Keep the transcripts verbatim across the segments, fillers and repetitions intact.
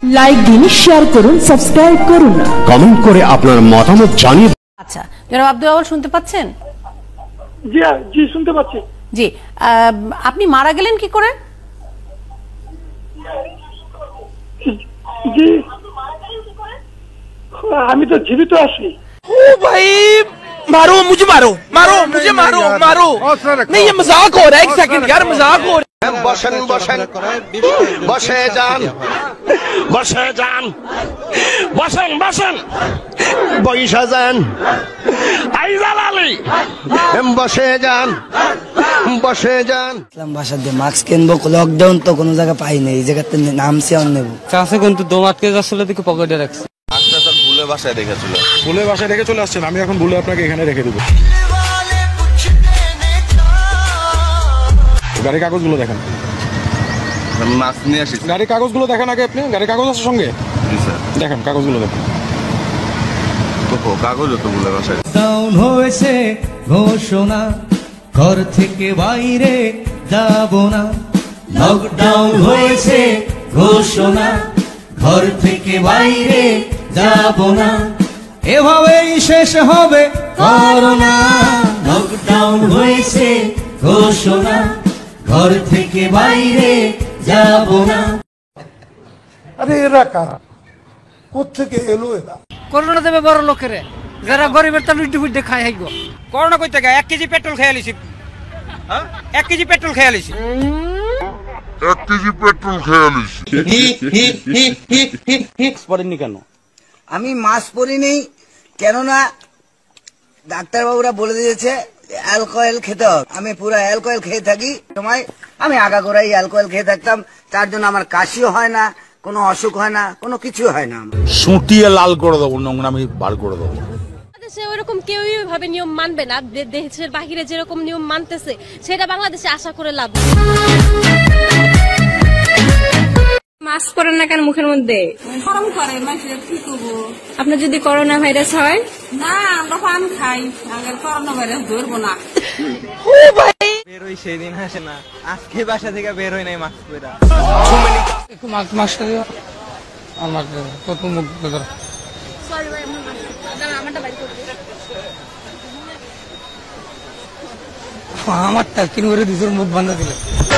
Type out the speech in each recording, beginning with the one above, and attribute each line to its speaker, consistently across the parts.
Speaker 1: Like দিন, share করুন, subscribe করুন,
Speaker 2: কমেন্ট করে আপনার মতামত জানিয়ে।
Speaker 3: আচ্ছা, জনাব আব্দুল আউয়াল শুনতে পাচ্ছেন?
Speaker 4: জি জি শুনতে পাচ্ছি।
Speaker 3: জি, আপনি মারা গেলেন কি করে?
Speaker 4: জি আমি তো জীবিত আছি।
Speaker 5: ओ भाई मारो मुझे, मारो मारो मुझे, मारो मारो नहीं, ये मजाक हो रहा है। एक सेकंड यार, मजाक हो रहा है।
Speaker 6: বসেন বসেন বসে যান বসে যান বসেন বসেন বইসা যান আইজাল আলী বসে যান বসে যান।
Speaker 7: বাসার দিয়ে মাস্ক কিনবো, লকডাউন তো কোনো জায়গায় পাই নাই, এই জায়গাতে নামছি অন নেবো চাষে কিন্তু দম আটকে যাচ্ছিল দেখে পকেটে রাখছি।
Speaker 6: আচ্ছা স্যার, ভুলে বাসায় রেখেছিল,
Speaker 8: ভুলে বাসায় রেখে চলে আসছেন। আমি এখন ভুলে আপনাকে এখানে রেখে দেবো। গাড়ির কাগজগুলো দেখেন।
Speaker 6: মাস্ক নিয়ে আসি।
Speaker 8: গাড়ির কাগজগুলো দেখেন আগে আপনি। গাড়ির কাগজ আছে সঙ্গে? জি স্যার। দেখেন কাগজগুলো দেখেন।
Speaker 6: তো কাগজ তো ভুলে বাসায়।
Speaker 9: ডাউন হয়েছে ঘোষণা, ঘর থেকে বাইরে যাব না। লকডাউন হয়েছে ঘোষণা, ঘর থেকে বাইরে যাব না। এভাবেই শেষ হবে করোনা। লকডাউন হয়েছে ঘোষণা, ঘর থেকে বাইরে যাব না।
Speaker 4: আরে এরা কারা, কোত্থেকে এলো এরা?
Speaker 5: করোনা দেবে বড় লোকেরে, যারা গরিবের তার লুটি ফুটি খাই হাইব। করোনা কই থেকে? এক কেজি পেট্রোল খেয়ে আলিছি। হ্যাঁ, এক কেজি পেট্রোল খেয়ে আলিছি।
Speaker 6: এক কেজি পেট্রোল খেয়ে আলিছি।
Speaker 7: পরেননি কেন? আমি মাস্ক পরিনি কেননা ডাক্তারবাবুরা বলে দিয়েছে অ্যালকোহল খেতে হবে। আমি পুরো অ্যালকোহল খেয়ে থাকি সময়, আমি আগাগোড়াই অ্যালকোহল খেয়ে থাকতাম, তার জন্য আমার কাশিও হয় না, কোনো অসুখ হয় না, কোনো কিছু হয় না।
Speaker 10: সুটিয়ে লাল করে দেবো, নোংরা আমি বার করে দেবো।
Speaker 11: বাংলাদেশে ওরকম কেউই ভাবে নিয়ম মানবে না। দেশের বাহিরে যেরকম নিয়ম মানতেছে সেটা বাংলাদেশে আশা করে লাভ। মাস্ক পরেন না কেন মুখের মধ্যে?
Speaker 12: গরম করে কি করবো?
Speaker 11: আপনার যদি করোনা ভাইরাস হয়?
Speaker 12: না, আমরা পান খাই, আগের করোনা ভাইরাস ধরবো না।
Speaker 5: বের হই সেই দিন আসে না, আজকে বাসা থেকে বের হই নাই মাস্ক পরে। একটু মাস্ক মাস্ক দিও আমার কত মুখ ধর।
Speaker 11: সরি ভাই, আমারটা বাইর করে দিন।
Speaker 5: আমারটা কিন করে দিছর মুখ বন্ধ দিলে।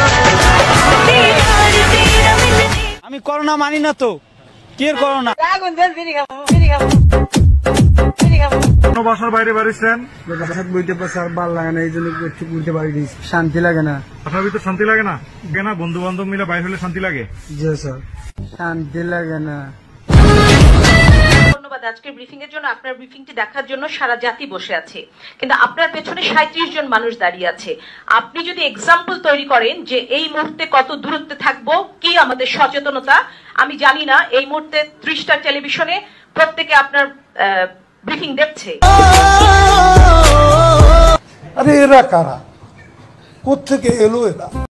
Speaker 5: আমি করোনা মানি না তো, কি এর করোনা? আগুন দেন, বিড়ি খাবো, বিড়ি খাবো, বিড়ি খাবো।
Speaker 8: কোন বাসার বাইরে বাড়িছেন? বাসার বইতে পাশে আর ভালো লাগে না, এই জন্য একটু বইতে বাড়ি দিয়েছি। শান্তি লাগে না। আপনার ভিতর শান্তি লাগে না কেন? বন্ধু বান্ধব মিলে বাইরে হলে শান্তি লাগে? জি স্যার, শান্তি লাগে না।
Speaker 3: ধন্যবাদ আজকের ব্রিফিং এর জন্য। আপনার ব্রিফিংটি দেখার জন্য সারা জাতি বসে আছে, কিন্তু আপনার পেছনে সাঁইত্রিশ জন মানুষ দাঁড়িয়ে আছে। আপনি যদি এক্সাম্পল তৈরি করেন যে এই মুহূর্তে কত দূরত্বে থাকবো, কি আমাদের সচেতনতা, আমি জানি না। এই মুহূর্তে ত্রিশটা টেলিভিশনে প্রত্যেকে আপনার ব্রিফিং দেখছে।
Speaker 4: আরে এরা কারা, কোত্থেকে এলো এরা?